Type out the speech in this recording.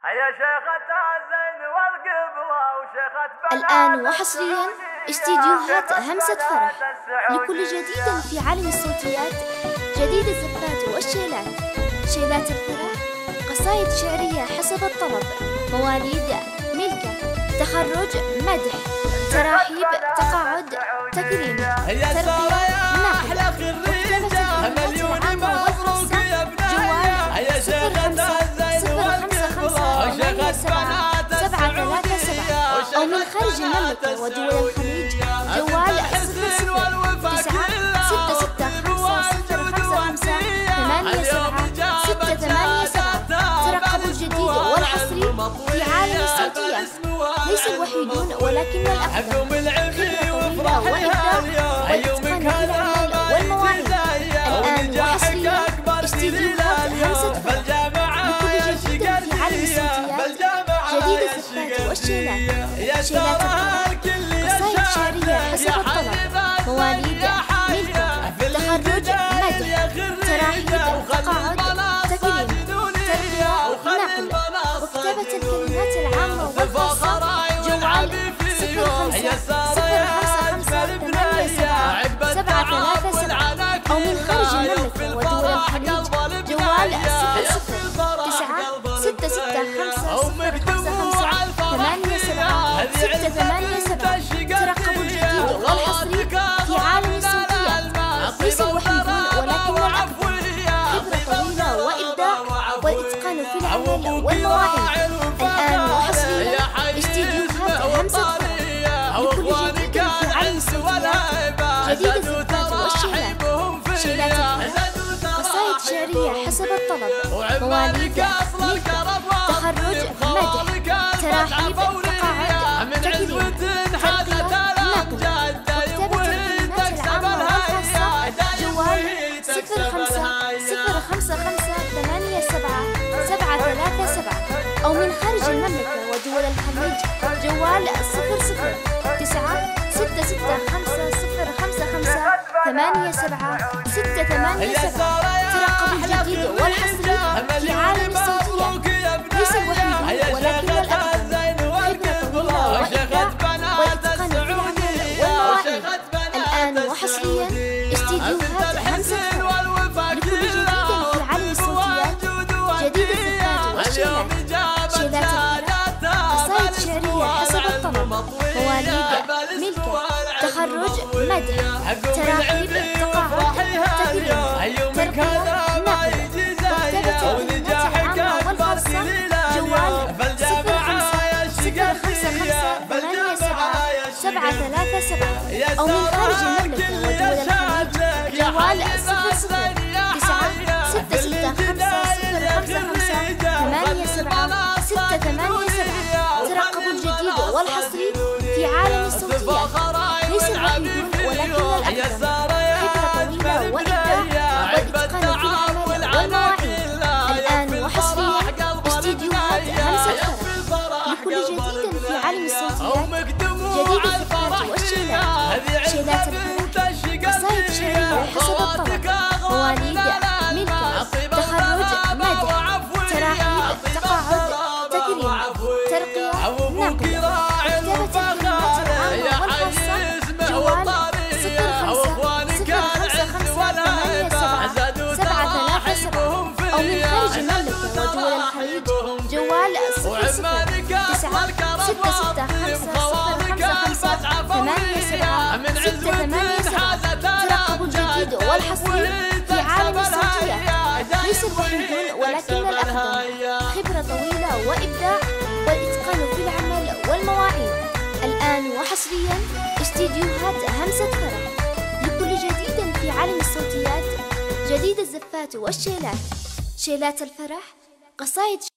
يا شيخة الزين والقبلة وشيخة الآن وحصريا استديوهات همسة فرح لكل جديد في عالم الصوتيات. جديد الزفات والشيلات، شيلات الفرح، قصائد شعرية حسب الطلب، مواليد، ملكة، تخرج، مدح، تراحيب، تقاعد، تكريم، ترقية، نقل، مكتبة الكلمات العامة والخاصة، جوال 055-055-877 أو من خارج المملكة ودول الخليج جوال 00-966-055-877. ترقبوا الجديد والعصري في عالم الصوتيات. ليس الوحيدون ولكن الأفضل، خبرة طويلة وإبداع والإتقان في العمل والمواعيد. الآن وحصريا استديوهات همسة فرح لكل جديد في عالم الصوتيات. جديد الزفات والشيلات، شيلات الفرح، قصائد شعرية حسب الطلب، مواليد، ملكة، تخرج، مدح، تراحيب، تقاعد، تكريم، ترقية، نقل، مكتبة الكلمات العامة والخاصة، جوال 055-055-877 أو من خارج المملكة ودول الخليج جوال 00-966-055-877. ترقبوا الجديد والحصري في عالم الصوتيات. ليس الوحيدون ولكن الأفضل، خبرة طويلة وإبداع والإتقان في العمل والمواعيد. الآن وحصريا استديوهات همسة فرح لكل جديد في عالم الصوتيات. جديد الزفات والشيلات، شيلات الفرح، قصائد شعرية حسب الطلب، مواليد، ملكة، تخرج، مدح، تراحيب، تقاعد، تكريم، ترقية، نقل، مكتبة الكلمات العامة والخاصة، جوال 00-555-877 أو من خارج المملكة ودول الخليج جوال 00-966-055-877. ترقبوا الجديد والحصري في عالم الصوتيات. ليس الوحيدون ولكن الأفضل، خبرة طويلة وإبداع والإتقان في العمل والمواعيد. الآن وحصريا استديوهات همسة فرح لكل جديد في عالم الصوتيات. جديد الزفات والشيلات، شيلات الفرح، قصائد شعرية حسب الطلب، مواليد، ملكة، تخرج، مدح، تراحيب، تقاعد، تكريم، ترقية، نقل، مكتبة الكلمات العامة والخاصة، جوال 00-555-877 أو من خارج المملكة ودول الخليج جوال 00-966-055-877. ترقبوا الجديد والحصري في عالم الصوتيات. ليس الوحيدون ولكن الأفضل، خبرة طويلة وإبداع والإتقان في العمل والمواعيد. الآن وحصريا استديوهات همسة فرح لكل جديد في عالم الصوتيات. جديد الزفات والشيلات، شيلات الفرح، قصائد شعرية حسب الطلب، مواليد، ملكة، تخرج، مدح، تراحيب، تقاعد، تكريم، ترقية، نقل، مكتبة الكلمات العامة والخاصة، جوال 00-555-877 أو من خارج المملكة ودول الخليج جوال 00-966-055-877. ترقبوا الجديد والحصري في عالم الصوتيات. ليس الوحيدون ولكن الأفضل، خبرة طويلة وإبداع والإتقان في العمل والمواعيد. الآن وحصريا استديوهات همسة فرح لكل جديد في عالم الصوتيات. جديد الزفات والشيلات، شيلات الفرح، قصائد